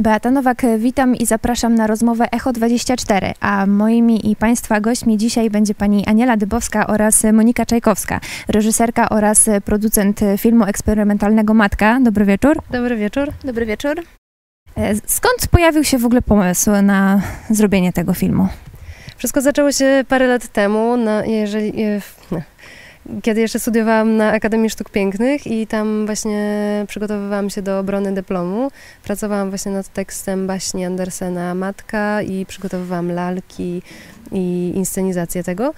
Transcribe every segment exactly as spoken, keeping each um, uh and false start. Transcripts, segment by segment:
Beata Nowak, witam i zapraszam na rozmowę Echo dwadzieścia cztery, a moimi i Państwa gośćmi dzisiaj będzie pani Aniela Dybowska oraz Monika Czajkowska, reżyserka oraz producent filmu eksperymentalnego Matka. Dobry wieczór. Dobry wieczór. Dobry wieczór. Skąd pojawił się w ogóle pomysł na zrobienie tego filmu? Wszystko zaczęło się parę lat temu, na, jeżeli, no, kiedy jeszcze studiowałam na Akademii Sztuk Pięknych i tam właśnie przygotowywałam się do obrony dyplomu. Pracowałam właśnie nad tekstem baśni Andersena Matka i przygotowywałam lalki i inscenizację tego.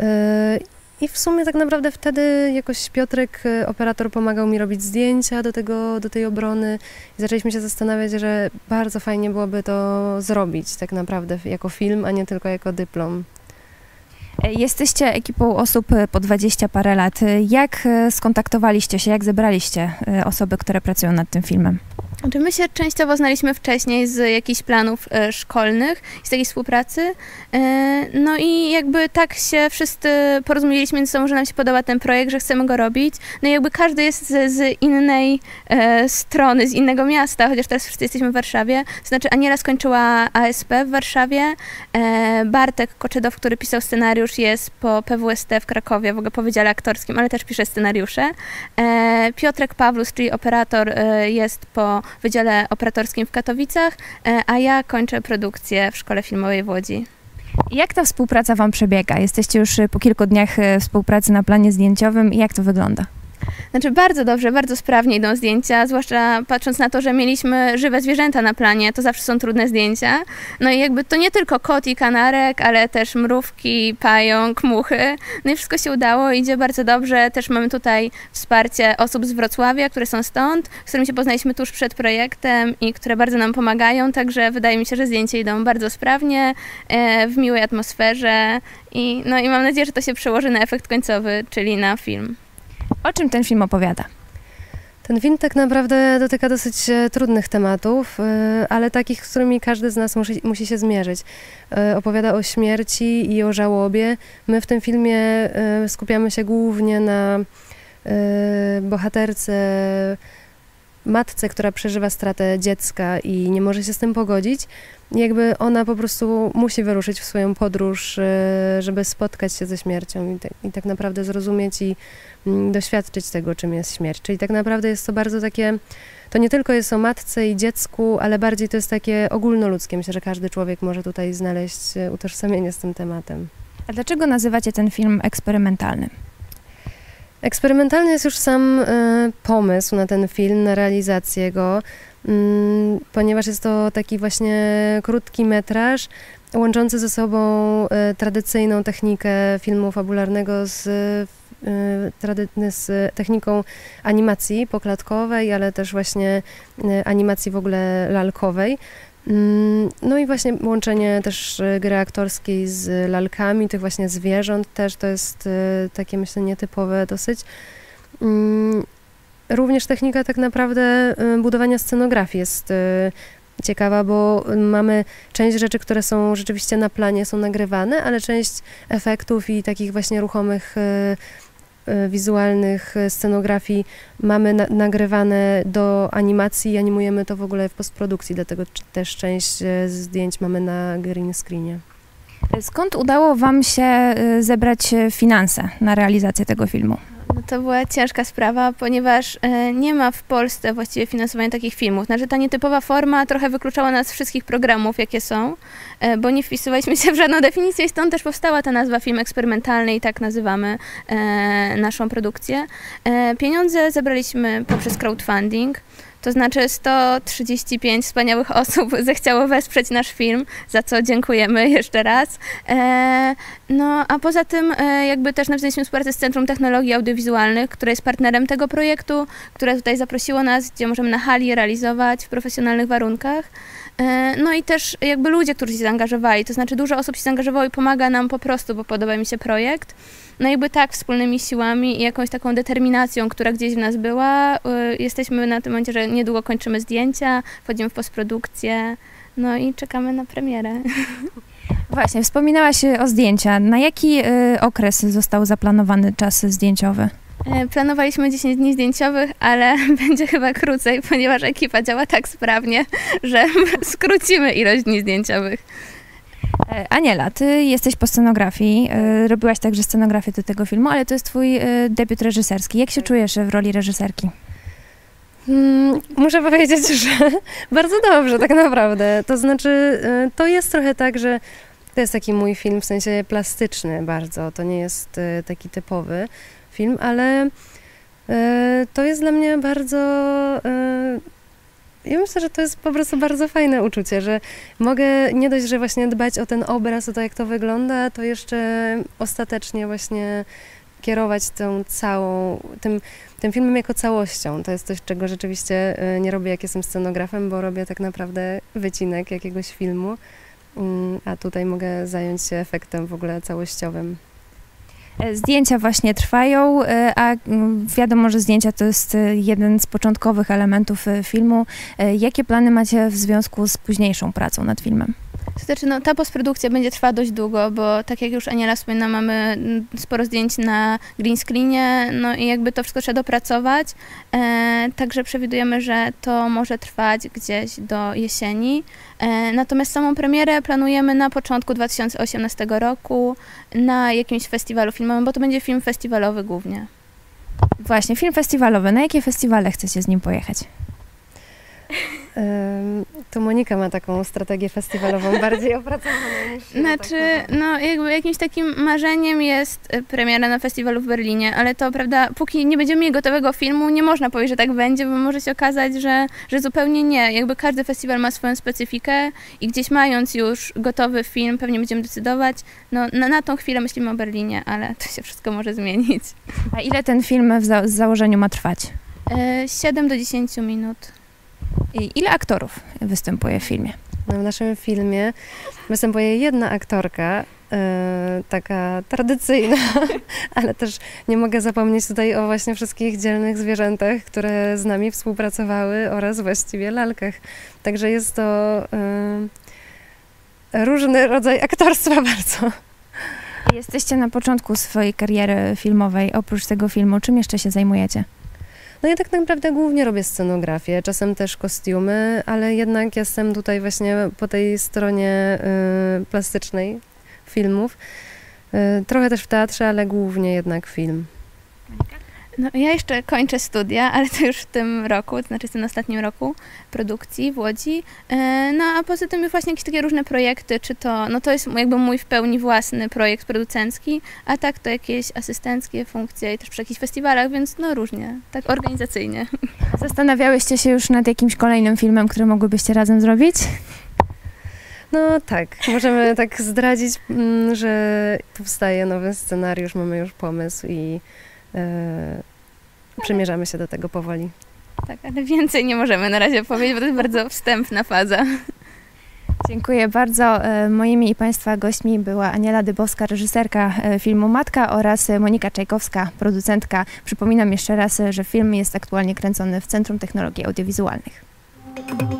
I w sumie tak naprawdę wtedy jakoś Piotrek, operator, pomagał mi robić zdjęcia do, tego, do tej obrony i zaczęliśmy się zastanawiać, że bardzo fajnie byłoby to zrobić tak naprawdę jako film, a nie tylko jako dyplom. Jesteście ekipą osób po dwadzieścia parę lat. Jak skontaktowaliście się, jak zebraliście osoby, które pracują nad tym filmem? Znaczy my się częściowo znaliśmy wcześniej z jakichś planów e, szkolnych, z takiej współpracy. E, no i jakby tak się wszyscy porozumieliśmy między sobą, że nam się podoba ten projekt, że chcemy go robić. No i jakby każdy jest z, z innej e, strony, z innego miasta, chociaż teraz wszyscy jesteśmy w Warszawie. To znaczy Aniela skończyła A S P w Warszawie, e, Bartek Koczedow, który pisał scenariusz, jest po P W S T w Krakowie, w ogóle po Wydziale Aktorskim, ale też pisze scenariusze. E, Piotrek Pawlus, czyli operator, e, jest po Wydziale Operatorskim w Katowicach, a ja kończę produkcję w Szkole Filmowej w Łodzi. Jak ta współpraca Wam przebiega? Jesteście już po kilku dniach współpracy na planie zdjęciowym i jak to wygląda? Znaczy bardzo dobrze, bardzo sprawnie idą zdjęcia, zwłaszcza patrząc na to, że mieliśmy żywe zwierzęta na planie, to zawsze są trudne zdjęcia. No i jakby to nie tylko kot i kanarek, ale też mrówki, pająk, muchy. No i wszystko się udało, idzie bardzo dobrze. Też mamy tutaj wsparcie osób z Wrocławia, które są stąd, z którymi się poznaliśmy tuż przed projektem i które bardzo nam pomagają, także wydaje mi się, że zdjęcia idą bardzo sprawnie, w miłej atmosferze i, no i mam nadzieję, że to się przełoży na efekt końcowy, czyli na film. O czym ten film opowiada? Ten film tak naprawdę dotyka dosyć trudnych tematów, ale takich, z którymi każdy z nas musi, musi się zmierzyć. Opowiada o śmierci i o żałobie. My w tym filmie skupiamy się głównie na bohaterce, matce, która przeżywa stratę dziecka i nie może się z tym pogodzić. Jakby ona po prostu musi wyruszyć w swoją podróż, żeby spotkać się ze śmiercią i tak, i tak naprawdę zrozumieć i doświadczyć tego, czym jest śmierć. Czyli tak naprawdę jest to bardzo takie, to nie tylko jest o matce i dziecku, ale bardziej to jest takie ogólnoludzkie. Myślę, że każdy człowiek może tutaj znaleźć utożsamienie z tym tematem. A dlaczego nazywacie ten film eksperymentalnym? Eksperymentalny jest już sam y, pomysł na ten film, na realizację go, y, ponieważ jest to taki właśnie krótki metraż łączący ze sobą y, tradycyjną technikę filmu fabularnego z, y, z techniką animacji poklatkowej, ale też właśnie y, animacji w ogóle lalkowej. No i właśnie łączenie też gry aktorskiej z lalkami, tych właśnie zwierząt też to jest takie, myślę, nietypowe dosyć. Również technika tak naprawdę budowania scenografii jest ciekawa, bo mamy część rzeczy, które są rzeczywiście na planie, są nagrywane, ale część efektów i takich właśnie ruchomych wizualnych scenografii mamy na, nagrywane do animacji i animujemy to w ogóle w postprodukcji, dlatego też część zdjęć mamy na green screenie. Skąd udało Wam się zebrać finanse na realizację tego filmu? No to była ciężka sprawa, ponieważ e, nie ma w Polsce właściwie finansowania takich filmów. Znaczy ta nietypowa forma trochę wykluczała nas z wszystkich programów, jakie są, e, bo nie wpisywaliśmy się w żadną definicję i stąd też powstała ta nazwa film eksperymentalny i tak nazywamy e, naszą produkcję. E, pieniądze zebraliśmy poprzez crowdfunding. To znaczy sto trzydzieści pięć wspaniałych osób zechciało wesprzeć nasz film, za co dziękujemy jeszcze raz. E, no a poza tym e, jakby też nawiązaliśmy współpracę z Centrum Technologii Audiowizualnych, które jest partnerem tego projektu, które tutaj zaprosiło nas, gdzie możemy na hali realizować w profesjonalnych warunkach. E, no i też jakby ludzie, którzy się zaangażowali, to znaczy dużo osób się zaangażowało i pomaga nam po prostu, bo podoba mi się projekt. No jakby tak, wspólnymi siłami i jakąś taką determinacją, która gdzieś w nas była, y, jesteśmy na tym momencie, że niedługo kończymy zdjęcia, wchodzimy w postprodukcję, no i czekamy na premierę. Właśnie, wspominałaś o zdjęcia. Na jaki y, okres został zaplanowany czas zdjęciowy? E, Planowaliśmy dziesięć dni zdjęciowych, ale będzie chyba krócej, ponieważ ekipa działa tak sprawnie, że skrócimy ilość dni zdjęciowych. E, Aniela, ty jesteś po scenografii, e, robiłaś także scenografię do tego filmu, ale to jest twój e, debiut reżyserski. Jak się czujesz w roli reżyserki? Mm, muszę powiedzieć, że bardzo dobrze tak naprawdę. To znaczy, y, to jest trochę tak, że to jest taki mój film w sensie plastyczny bardzo. To nie jest y, taki typowy film, ale y, to jest dla mnie bardzo... Y, ja myślę, że to jest po prostu bardzo fajne uczucie, że mogę nie dość, że właśnie dbać o ten obraz, o to, jak to wygląda, to jeszcze ostatecznie właśnie kierować tą całą, tym, tym filmem jako całością. To jest coś, czego rzeczywiście nie robię, jak jestem scenografem, bo robię tak naprawdę wycinek jakiegoś filmu, a tutaj mogę zająć się efektem w ogóle całościowym. Zdjęcia właśnie trwają, a wiadomo, że zdjęcia to jest jeden z początkowych elementów filmu. Jakie plany macie w związku z późniejszą pracą nad filmem? To znaczy, no, ta postprodukcja będzie trwała dość długo, bo tak jak już Aniela wspomina, mamy sporo zdjęć na green screenie, no i jakby to wszystko trzeba dopracować, e, także przewidujemy, że to może trwać gdzieś do jesieni. E, natomiast samą premierę planujemy na początku dwa tysiące osiemnastego roku na jakimś festiwalu filmowym, bo to będzie film festiwalowy głównie. Właśnie, film festiwalowy. Na jakie festiwale chcecie z nim pojechać? To Monika ma taką strategię festiwalową bardziej opracowaną niż... Znaczy, no jakby jakimś takim marzeniem jest premiera na festiwalu w Berlinie, ale to prawda, póki nie będziemy mieli gotowego filmu, nie można powiedzieć, że tak będzie, bo może się okazać, że, że zupełnie nie. Jakby każdy festiwal ma swoją specyfikę i gdzieś mając już gotowy film, pewnie będziemy decydować. No na, na tą chwilę myślimy o Berlinie, ale to się wszystko może zmienić. A ile ten film w za w założeniu ma trwać? siedem do dziesięciu minut. I ile aktorów występuje w filmie? No, w naszym filmie występuje jedna aktorka, yy, taka tradycyjna, ale też nie mogę zapomnieć tutaj o właśnie wszystkich dzielnych zwierzętach, które z nami współpracowały oraz właściwie lalkach. Także jest to yy, różny rodzaj aktorstwa bardzo. Jesteście na początku swojej kariery filmowej. Oprócz tego filmu, czym jeszcze się zajmujecie? No ja tak naprawdę głównie robię scenografię, czasem też kostiumy, ale jednak jestem tutaj właśnie po tej stronie y, plastycznej filmów. Y, trochę też w teatrze, ale głównie jednak film. No, ja jeszcze kończę studia, ale to już w tym roku, to znaczy w tym ostatnim roku produkcji w Łodzi. No a poza tym już właśnie jakieś takie różne projekty, czy to, no to jest jakby mój w pełni własny projekt producencki, a tak to jakieś asystenckie funkcje i też przy jakichś festiwalach, więc no różnie, tak organizacyjnie. Zastanawiałyście się już nad jakimś kolejnym filmem, który mogłybyście razem zrobić? No tak, możemy tak zdradzić, że powstaje nowy scenariusz, mamy już pomysł i Yy, przymierzamy się do tego powoli. Tak, ale więcej nie możemy na razie powiedzieć, bo to jest bardzo wstępna faza. Dziękuję bardzo. Moimi i Państwa gośćmi była Aniela Dybowska, reżyserka filmu Matka oraz Monika Czajkowska, producentka. Przypominam jeszcze raz, że film jest aktualnie kręcony w Centrum Technologii Audiowizualnych.